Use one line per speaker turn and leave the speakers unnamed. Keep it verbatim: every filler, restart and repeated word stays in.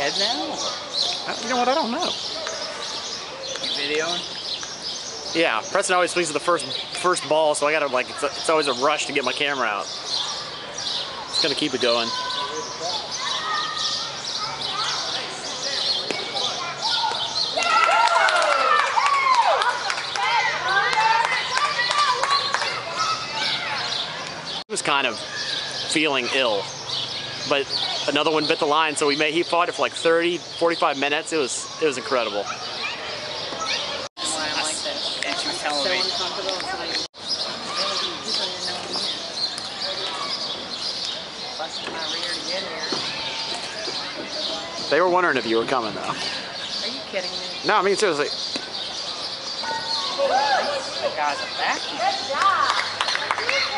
head now?
Uh, you know what? I don't know.
You videoing?
Yeah, Preston always swings at the first first ball, so I gotta like it's, a, it's always a rush to get my camera out. Just gonna keep it going. He was kind of feeling ill, but another one bit the line, so we made he fought it for like thirty, forty-five minutes. It was it was incredible.
Yeah, she was telling me.
They were wondering if you were coming, though.
Are you kidding me?
No, I mean seriously.
The guy's a vacuum. Good job.